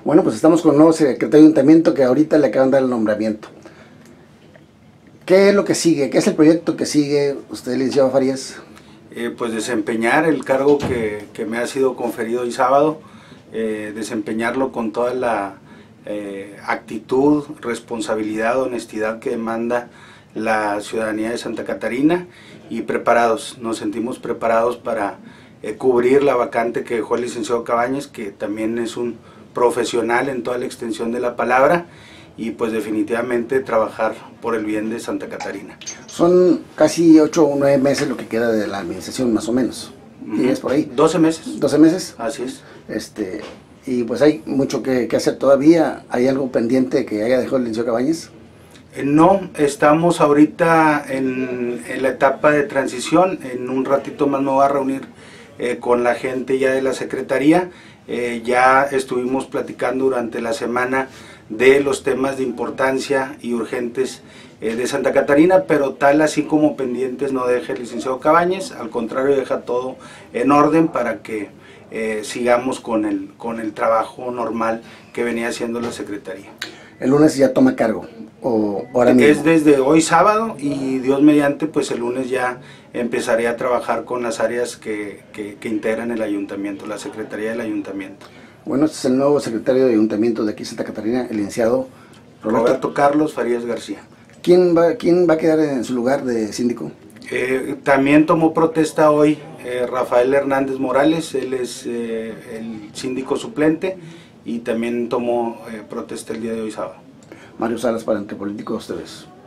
Bueno, pues estamos con un nuevo secretario de Ayuntamiento que ahorita le acaban de dar el nombramiento. ¿Qué es lo que sigue? ¿Qué es el proyecto que sigue usted, licenciado Farías? Pues desempeñar el cargo que me ha sido conferido hoy sábado, desempeñarlo con toda la actitud, responsabilidad, honestidad que demanda la ciudadanía de Santa Catarina y preparados, nos sentimos preparados para cubrir la vacante que dejó el licenciado Cabañas, que también es un profesional en toda la extensión de la palabra, y pues definitivamente trabajar por el bien de Santa Catarina. Son casi 8 o 9 meses lo que queda de la administración, más o menos. ¿Y es por ahí? 12 meses. 12 meses. Así es. Y pues hay mucho que hacer todavía. ¿Hay algo pendiente que haya dejado el licenciado Cabañas? No, estamos ahorita en la etapa de transición. En un ratito más me voy a reunir con la gente ya de la Secretaría. Ya estuvimos platicando durante la semana de los temas de importancia y urgentes de Santa Catarina, pero tal así como pendientes no deja el licenciado Cabañas, al contrario deja todo en orden para que sigamos con el trabajo normal que venía haciendo la Secretaría. ¿El lunes ya toma cargo o ahora mismo? Es desde hoy sábado y Dios mediante, pues el lunes ya empezaré a trabajar con las áreas que integran el ayuntamiento, la Secretaría del Ayuntamiento. Bueno, este es el nuevo secretario de Ayuntamiento de aquí Santa Catarina, el licenciado Roberto Carlos Farías García. ¿Quién va a quedar en su lugar de síndico? También tomó protesta hoy Rafael Hernández Morales, él es el síndico suplente y también tomó protesta el día de hoy sábado. Mario Salas para Entre Políticos, ustedes.